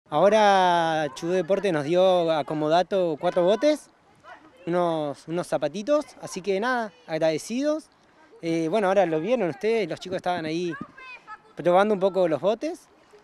Ahora Chudú Deporte nos dio a comodato 4 botes, unos zapatitos, así que nada, agradecidos. Bueno, ahora lo vieron ustedes, los chicos estaban ahí probando un poco los botes.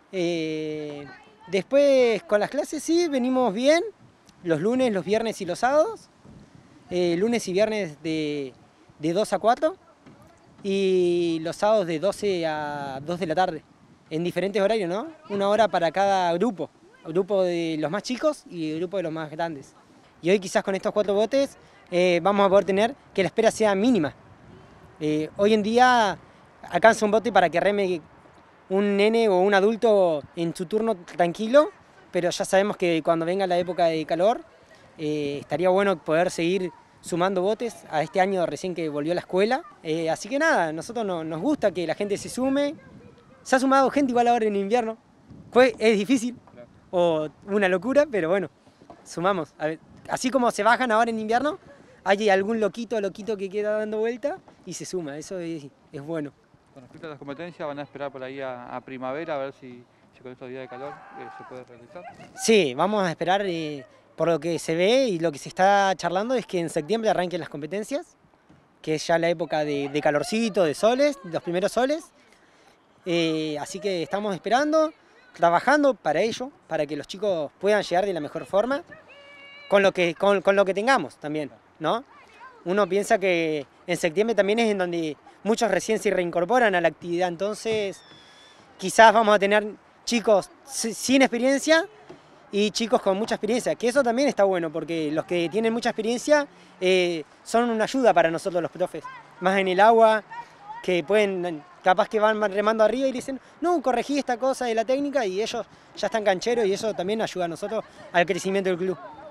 Después con las clases sí, venimos bien, los lunes, los viernes y los sábados. Lunes y viernes de 2 a 4 y los sábados de 12 a 2 de la tarde, en diferentes horarios, ¿no? Una hora para cada grupo, el grupo de los más chicos y el grupo de los más grandes. Y hoy quizás con estos 4 botes vamos a poder tener que la espera sea mínima. Hoy en día alcanza un bote para que reme un nene o un adulto en su turno tranquilo, pero ya sabemos que cuando venga la época de calor estaría bueno poder seguir sumando botes a este año recién que volvió a la escuela. Así que nada, a nosotros nos gusta que la gente se sume. Se ha sumado gente igual ahora en invierno. Es difícil o una locura, pero bueno, sumamos. A ver, así como se bajan ahora en invierno, hay algún loquito que queda dando vuelta y se suma, eso es bueno. Con respecto a las competencias, ¿van a esperar por ahí a primavera a ver si con estos días de calor se puede realizar? Sí, vamos a esperar, por lo que se ve y lo que se está charlando es que en septiembre arranquen las competencias, que es ya la época de calorcito, de soles, los primeros soles. Así que estamos esperando, trabajando para ello, para que los chicos puedan llegar de la mejor forma, con lo que tengamos también, ¿no? Uno piensa que en septiembre también es en donde muchos recién se reincorporan a la actividad, entonces quizás vamos a tener chicos sin experiencia y chicos con mucha experiencia, que eso también está bueno, porque los que tienen mucha experiencia son una ayuda para nosotros los profes, más en el agua, que pueden, capaz que van remando arriba y dicen, no, corregí esta cosa de la técnica y ellos ya están cancheros y eso también ayuda a nosotros al crecimiento del club.